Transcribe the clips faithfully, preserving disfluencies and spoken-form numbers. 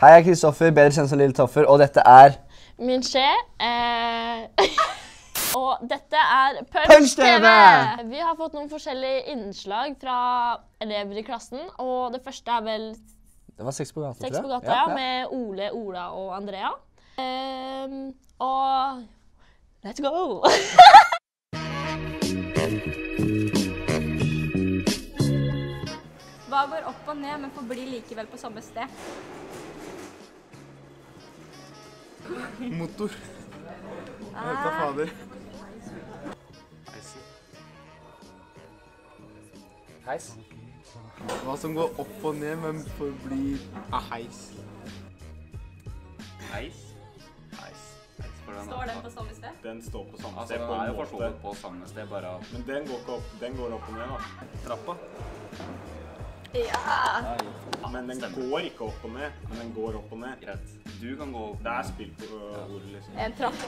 Hei, jeg er Kristoffer, bedre kjent som Lille Toffer, og dette er... Min skje. Eh, og dette er Punch, Punch T V! Vi har fått noen forskjellige innslag fra elever i klassen, og det første er vel... Det var Sex på gata, Sex på gata, ja, ja, med Ole, Ola og Andrea. Eh, og... Let's go! Hva går opp og ned, men forblir likevel på samme sted? Motor. Jeg vet da fader. Heisen. Heis. Hva som går opp og ned, men forblir av heis. Heis. Heis. Heis for den. Står den på samme sted? Den står på samme Altså, sted den på er en jo måte. forstått på samme sted, bare... Men den går ikke opp, den går opp og ned da. Trappa. Ja! Men den går ikke opp og ned, men den går opp og ned. Greit. Du kan gå opp. Det er spill på uh, ordet, liksom. En trapp.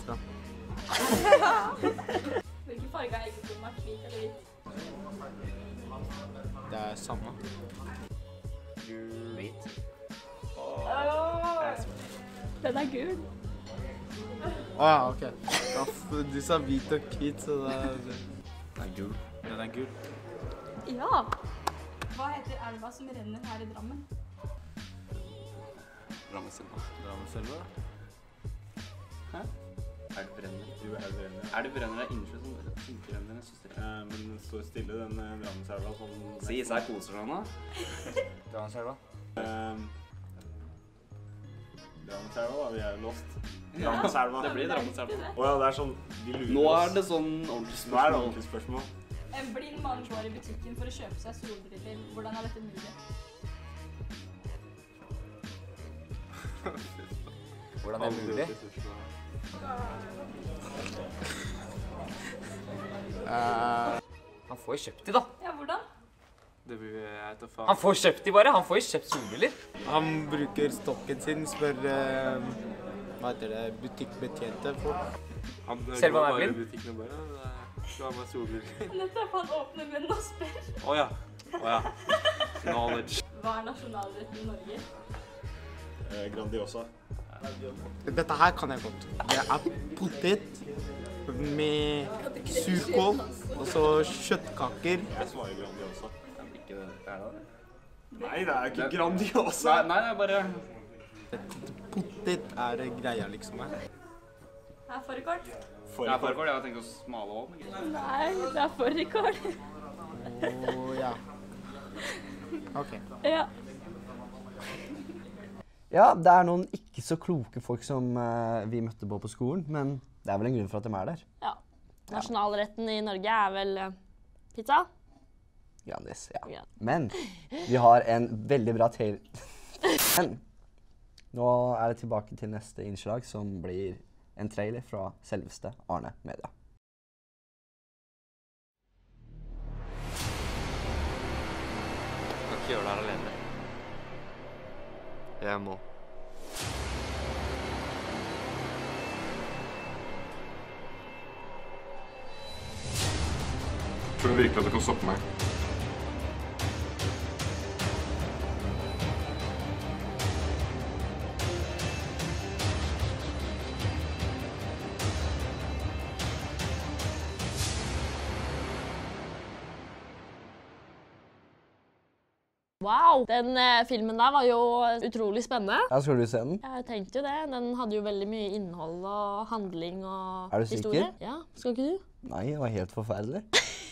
Hvilken farge er eggetommer? Hvit eller hvit? Det er samme. Hvit. Den er gul. Åja, oh, ok. Ja, du sa hvit og hvit, så det er... Den er gul. Den er gul. Ja! Hva heter elva som renner her i Drammen? Drammenselva. Drammenselva? Hæ? Er det brenner? Jo, er det brenner. Er det brenner der innsjø som ikke brenner, så stille? Eh, men den står stille, den uh, Drammenselva, sånn... Si seg koser seg nå. Drammenselva? Um, Drammenselva da, vi er lost. Drammenselva. Det blir Drammenselva. Åja, det er sånn, de lurer Nå er oss. det sånn ordentlig Nå er det spørsmål. ordentlig spørsmål. En blind mann går i butikken for å kjøpe seg solbriller. Hvordan er dette mulig? Hvordan er det mulig? Uh, Han får jo kjøpt de, da. Ja, hvordan? det blir jeg til faen. Han får kjøpt de bare. Han får jo kjøpt solbriller. Han bruker stokken sin, spør uh, hva heter det, butikkbetjente folk. Han Selv om han er blind? butikken og bare, det var bare solbriller. Nettopp, han åpner munnen og spør. Åja, åja. Knowledge. Hva er nasjonalretten i Norge? Eh, Grandiosa. Dette her kan jeg godt. Det er potet med surkål, og så kjøttkaker. Jeg svarer Grandiosa. Ikke det. Er det det? Nei, det er ikke Grandiosa. Nei, nei, det er bare... Potet er greia liksom her. Her, fårikål? Det er forkål, jeg har tenkt å smale om. Nei, det er fårikål. Åh, ja. Ok. Ja. Ja, det er noen ikke så kloke folk som uh, vi møtte på på skolen, men det er vel en grunn for at de er der. Ja. Nasjonalretten i Norge er vel uh, pizza? Grandis, ja. Ja. Men vi har en veldig bra tail... Men nå er det tilbake til neste innslag, som blir en trailer fra selveste Arne Media. Jeg kan ikke gjøre det her alene. Jeg må. Tror du virkelig at du kan stoppe meg? Wow! Den eh, filmen der var jo utrolig spennende. Ja, skal du se den? Jeg tenkte jo det. Den hadde jo veldig mye innhold og handling og Er du sikker? historie. Ja, skal ikke du? Nei, det var helt forferdelig.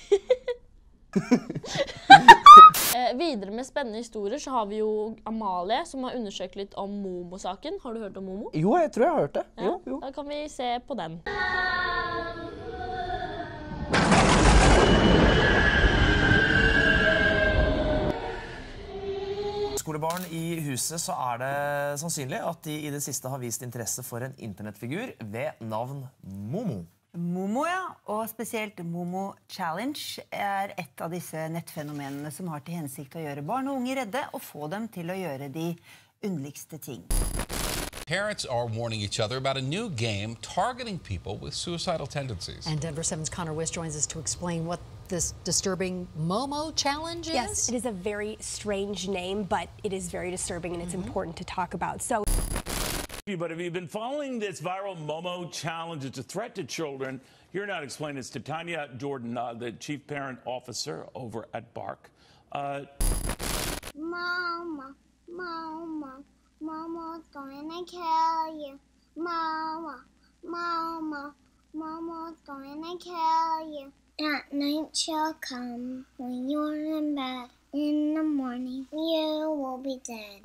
Eh, videre med spennende historier så har vi jo Amalie, som har undersøkt litt om Momo-saken. Har du hørt om Momo? Jo, jeg tror jeg har hørt det. Ja, Jo, jo. Da kan vi se på den. Skolebarn i huset, så er det sannsynlig at de i det siste har vist interesse for en internettfigur ved navn Momo. Momo, ja, og spesielt Momo Challenge er et av disse nettfenomenene som har til hensikt å gjøre barn og unge redde og få dem til å gjøre de underligste ting. Parents are warning each other about a new game targeting people with suicidal tendencies. And Denver seven's Connor Wiss joins us to explain what this disturbing Momo challenge is? Yes, it is a very strange name, but it is very disturbing and it's mm-hmm. important to talk about. So. But have you been following this viral Momo challenge? It's a threat to children. Here now to explain this to Tanya Jordan, uh, the chief parent officer over at Bark. Uh, Mama, Mama, Mama's gonna kill you. Mama, Mama, Mama's gonna kill you. At night she'll come when you're in bed. In the morning, you will be dead.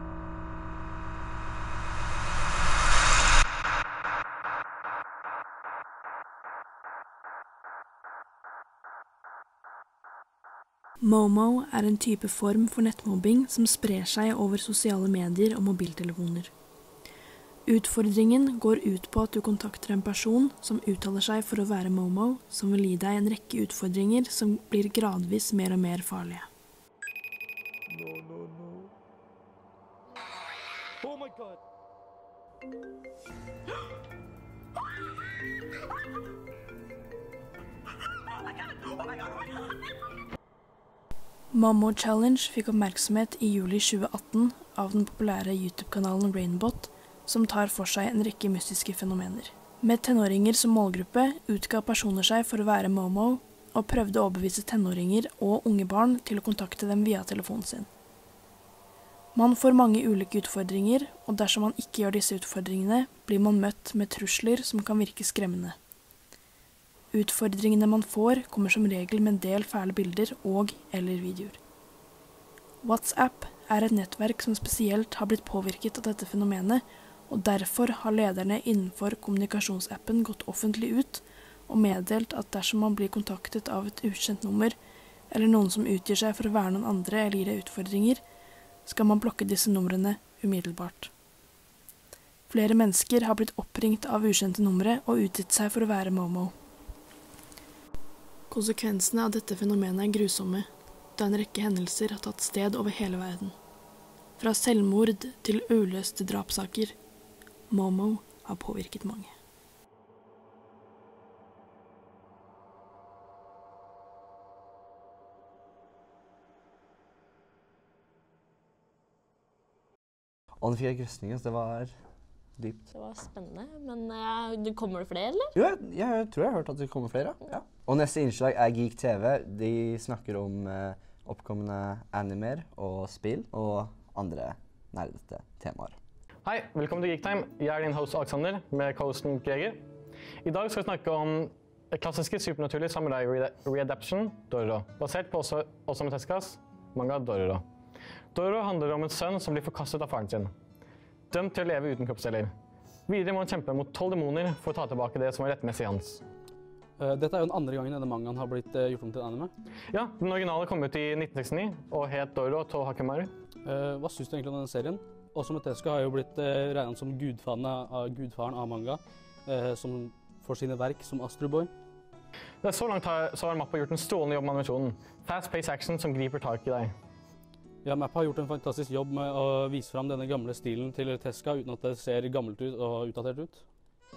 Momo er en type form for nettmobbing som sprer seg over sosiale medier og mobiltelefoner. Utfordringen går ut på at du kontakter en person som uttaler seg for å være Momo, som vil gi deg en rekke utfordringer som blir gradvis mer og mer farlige. No, no, no. Oh my God. Momo Challenge fikk oppmerksomhet i juli tjue atten av den populære YouTube-kanalen Rainbot, som tar for seg en rekke mystiske fenomener. Med tenåringer som målgruppe utga personer seg for å være Momo, og prøvde å overbevise tenåringer og unge barn til å kontakte dem via telefonen sin. Man får mange ulike utfordringer, og dersom man ikke gjør disse utfordringene, blir man møtt med trusler som kan virke skremmende. Utfordringene man får kommer som regel med en del fæle bilder og eller videoer. WhatsApp er et nettverk som spesielt har blitt påvirket av dette fenomenet, og derfor har lederne innenfor kommunikasjonsappen gått offentlig ut og meddelt at dersom man blir kontaktet av et ukjent nummer, eller noen som utgir seg for å være noen andre eller gir deg utfordringer, skal man blokke disse numrene umiddelbart. Flere mennesker har blitt oppringt av ukjente numre og utgitt seg for å være Momo. Konsekvensene av dette fenomenet er grusomme, da en rekke hendelser har tatt sted over hele verden. Fra selvmord til uløste drapssaker, Momo har påvirket mange. Og den fikk grøsninger, så det var dypt. Det var spennende, men uh, det kommer det flere, eller? Jo, jeg, jeg tror jeg har hørt at det kommer flere, ja. Og neste innslag er Geek T V. De snakker om uh, oppkommende animer og spill og andre nerdete temaer. Hei, velkommen til Geek Time. Jeg er din host Alexander med co-hosten Greger. I dag skal vi snakke om det klassiske supernaturlige samurai readaption, Dororo, basert på også, også med Teskas manga Dororo. Dororo handler om en sønn som blir forkastet av faren sin, dømt til å leve uten kroppsdeler. Videre må han kjempe mot tolv demoner for å ta tilbake det som var rettmessig hans. Uh, dette er jo den andre gangen denne mangaen har blitt uh, gjort om til anime. Ja, den originale kom ut i nitten sekstini og het Dororo to Hakemaru. Uh, hva synes du egentlig om denne serien? Osamu Tezuka har jo blitt uh, regnet som gudfaren av, gudfaren av manga, uh, som for sine verk som Astro Boy. Det er så langt har, så har Mappa gjort en strålende jobb med animasjonen. Fast-paced action som griper tak i deg. Ja, Mappa har gjort en fantastisk jobb med å vise fram denne gamle stilen til Tezuka uten at det ser gammelt ut og utdatert ut.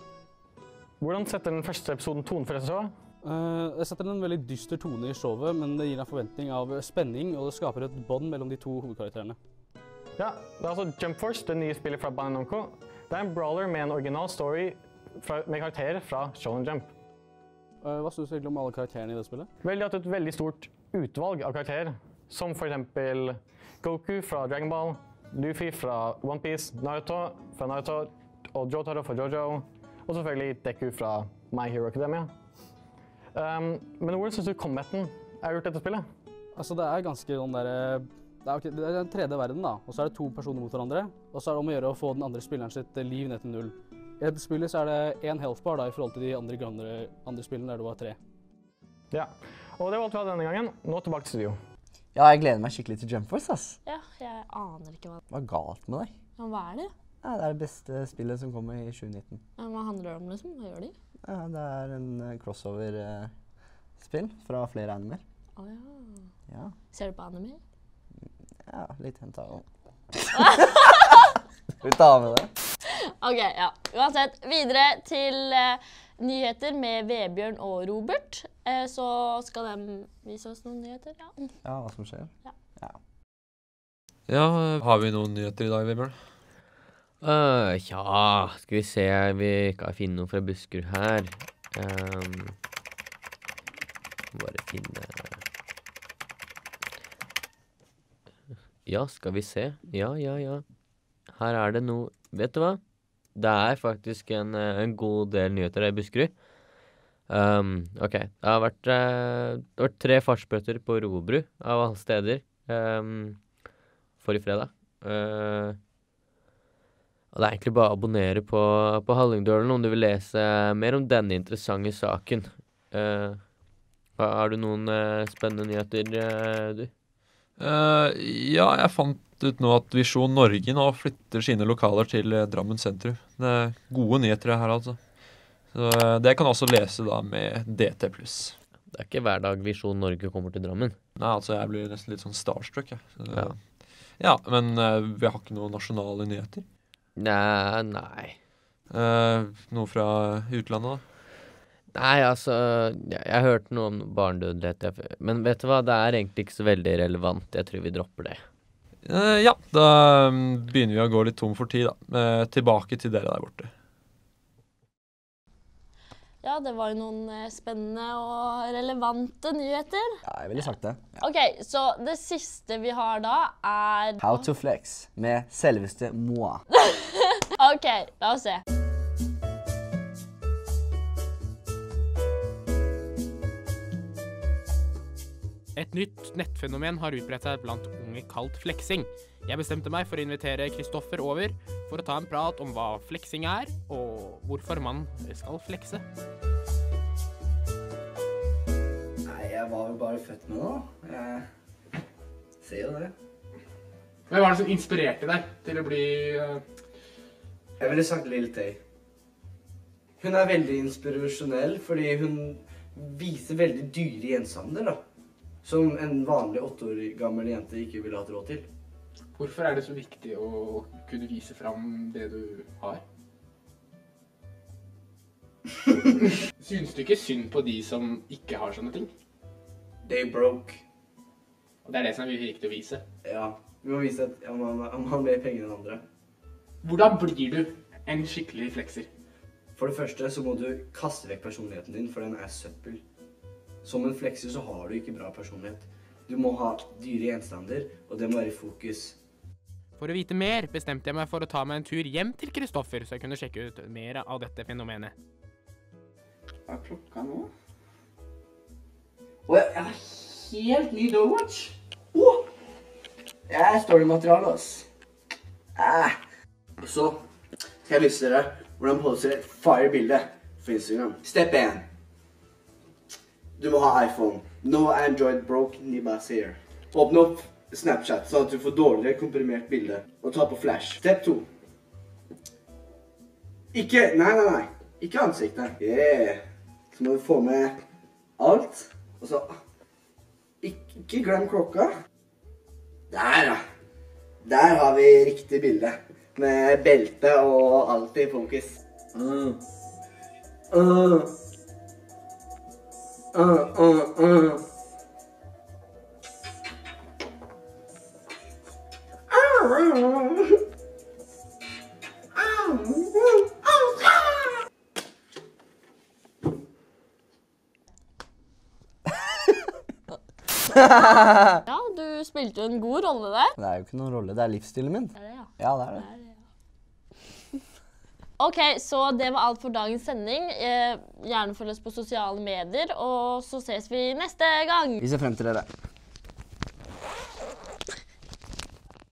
Hvordan setter den første episoden tonen for dette showet? Uh, det setter en veldig dyster tone i showet, men det gir en forventning av spenning, og det skaper et bånd mellom de to hovedkarakterene. Ja, det er altså Jump Force, det nye spillet fra Bandai Namco. Det er en brawler med en original story fra, med karakterer fra Shonen Jump. Uh, hva synes du egentlig om alle karakterene i det spillet? Vel, de har hatt et veldig stort utvalg av karakterer, som for eksempel Goku fra Dragon Ball, Luffy fra One Piece, Naruto fra Naruto, og Jotaro fra Jojo, og selvfølgelig Deku fra My Hero Academia. Um, men hvordan synes du combaten er gjort dette spillet? Altså, det er ganske sånn der... Det er, det er en tredje verden da, og så er det to personer mot hverandre, og så er det om å gjøre å få den andre spilleren sitt liv ned til null. I dette spillet så er det en health bar da, i forhold til de andre, andre, andre spillene der det var tre. Ja, og det var alt vi hadde denne gangen. Nå tilbake til studio. Ja, jeg gleder meg skikkelig til Jump Force, ass. Ja, jeg aner ikke hva... Hva er galt med deg? Ja, hva er det? Ja, det er det beste spillet som kommer i tjue nitten. Ja, hva handler det om liksom? Hva gjør de? Ja, det er en uh, crossover-spill uh, fra flere animer. Å oh, ja. Ja. Ser du på anime? Ja, litt hentet av. Vi tar med det. Ok, ja. Uansett, videre til uh, nyheter med Vebjørn og Robert. Eh, så skal de vise oss noen nyheter, ja. Ja, hva som skjer. Ja. Ja. Ja, har vi noen nyheter i dag, Vebjørn? Uh, ja, skal vi se, vi kan finne noe fra Buskerud her. Um, bare finne... Ja, skal vi se. Ja, ja, ja. Her er det noe... Vet du hva? Det er faktisk en, en god del nyheter i Buskerud. Um, ok, det har vært, uh, det har vært tre fartsbøter på Robru av alle steder um, forrige fredag. Uh, og det er egentlig bare å abonnere på, på Hallingdølen om du vil lese mer om denne interessante saken. Uh, har du noen uh, spennende nyheter, uh, du? Uh, ja, jeg fant ut nå at Visjon Norge nå flytter sine lokaler til uh, Drammen sentrum. Det er gode nyheter her, altså. Så uh, det kan jeg også lese da med D T pluss. Det er ikke hver dag Visjon Norge kommer til Drammen. Nei, altså jeg blir nesten litt sånn starstruck, jeg. Så, Ja. ja, men uh, vi har ikke noen nasjonale nyheter. Nei, nei. Uh, noe fra utlandet da? Nei, altså, jeg, jeg hørte noe om barnedødelighet, jeg- men vet du hva, det er egentlig ikke så veldig relevant. Jeg tror vi dropper det. Uh, ja, da um, begynner vi å gå litt tom for tid da. Uh, tilbake til dere der borte. Ja, det var jo noen eh, spennende og relevante nyheter. Ja, jeg ville sagt det. Ok, så det siste vi har da er... How to flex med selveste Moa. Ok, la oss se. Et nytt nettfenomen har utbredt seg blant unge kalt fleksing. Jeg bestemte meg for å invitere Kristoffer over for å ta en prat om hva fleksing er, og hvorfor man skal flekse. Nei, jeg var jo bare født med det da. Jeg ser jo det. Hvem var det som inspirerte deg til å bli... Uh... Jeg ville sagt Lil Tay. Hun er veldig inspirasjonell, fordi hun viser veldig dyre gjenstander da. Som en vanlig åtte år gammel jente ikke ville hatt råd til. Hvorfor er det så viktig å kunne vise fram det du har? Synes du ikke synd på de som ikke har sånne ting? They broke. Og det er det som er viktig å vise? Ja, vi må vise at ja, man, man har mer penger enn andre. Hvordan blir du en skikkelig flekser? For det første så må du kaste vekk personligheten din, for den er søppel. Som en flekser så har du ikke bra personlighet. Du må ha dyre gjenstander, og det må være i fokus. For å vite mer bestemte jeg meg for å ta meg en tur hjem til Kristoffer, så jeg kunne sjekke ut mer av dette fenomenet. Hva er klokka nå? Åh, jeg har helt ny Dogwatch. Åh! Jeg er storymateriale, ass. Ah. Så skal jeg vise dere hvordan man poser et fire-bilde for Instagram. Step én. Du må ha iPhone. No Android broke, Nibas here. Åpne opp Snapchat, sånn at du får dårligere komprimert bilde. Og ta på flash. Step to. Ikke, nei, nei, nei. Ikke ansiktet. Yeah. Så må du få med alt. Og så, ikke, ikke glem klokka. Der da. Der har vi riktig bilde. Med belte og alt i fokus. Mm. Mm. Uh, uh, uh. Ja, du spilte jo en god rolle der. Det er jo ikke noen rolle, det er livsstilen min. Det er det, ja. Ja, det er det. Det er det, ja. Ok, så det var alt for dagens sending. Eh, gjerne følg oss på sosiale medier, og så ses vi neste gang. Vi ser frem til dere.